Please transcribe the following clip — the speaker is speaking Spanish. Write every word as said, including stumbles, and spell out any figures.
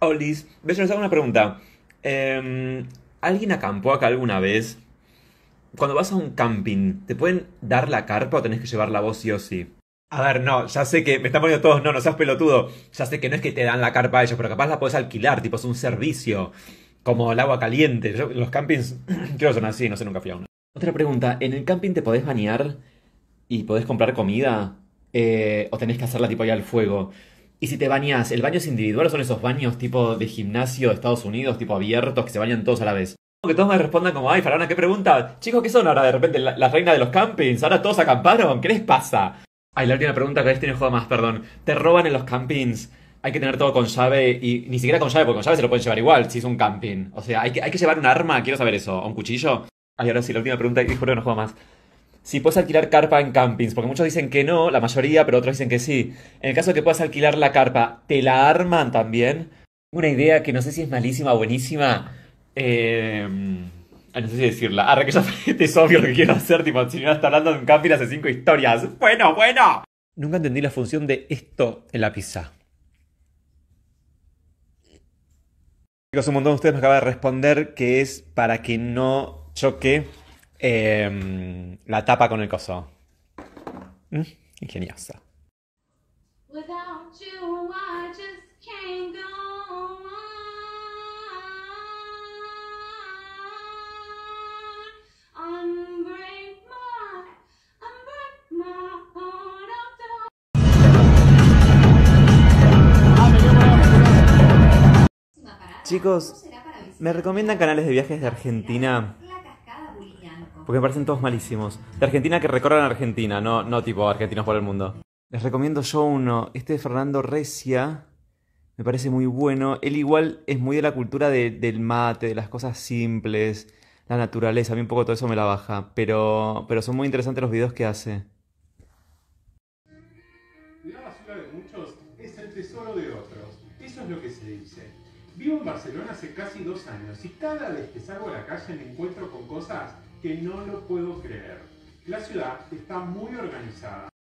Olis, ves, les hago una pregunta. Eh, ¿Alguien acampó acá alguna vez? Cuando vas a un camping, ¿te pueden dar la carpa o tenés que llevarla vos sí o sí? A ver, no, ya sé que me están poniendo todos, no, no seas pelotudo. Ya sé que no es que te dan la carpa a ellos, pero capaz la podés alquilar, tipo es un servicio, como el agua caliente. Yo- los campings creo que son así, no sé, nunca fui a uno. Otra pregunta, ¿en el camping te podés bañar y podés comprar comida? Eh, ¿o tenés que hacerla tipo ahí al fuego? Y si te bañás, ¿el baño es individual o son esos baños tipo de gimnasio de Estados Unidos, tipo abiertos, que se bañan todos a la vez? Que todos me respondan como, ay, Faraona, ¿qué pregunta? Chicos, ¿qué son ahora de repente la, la reina de los campings? ¿Ahora todos acamparon? ¿Qué les pasa? Ay, la última pregunta que a veces tiene juego más, perdón. ¿Te roban en los campings? Hay que tener todo con llave y ni siquiera con llave, porque con llave se lo pueden llevar igual si es un camping. O sea, hay que, hay que llevar un arma, quiero saber eso, o un cuchillo. Ay, ahora sí, la última pregunta y juro que no juego más. Si puedes alquilar carpa en campings, porque muchos dicen que no, la mayoría, pero otros dicen que sí. En el caso de que puedas alquilar la carpa, ¿te la arman también? Tengo una idea que no sé si es malísima o buenísima. Eh, ay, no sé si decirla. Arre, que ya es obvio lo que quiero hacer, tipo, si no está hablando de un camping hace cinco historias. Bueno, bueno. Nunca entendí la función de esto en la pizza. Chicos, un montón de ustedes me acaba de responder que es para que no choque em, la tapa con el coso. Mm, Ingeniosa. Without you, I just can't go on. Unbreak my, unbreak my heart of Chicos, me recomiendan canales de viajes de Argentina porque me parecen todos malísimos. De Argentina que recorran Argentina, no, no tipo argentinos por el mundo. Les recomiendo yo uno, este de Fernando Recia, me parece muy bueno. Él igual es muy de la cultura de- del mate, de las cosas simples, la naturaleza, a mí un poco todo eso me la baja, pero, pero son muy interesantes los videos que hace. La basura de muchos es el tesoro de otros. Eso es lo que se dice. Vivo en Barcelona hace casi dos años y cada vez que salgo a la calle me encuentro con cosas que no lo puedo creer. La ciudad está muy organizada.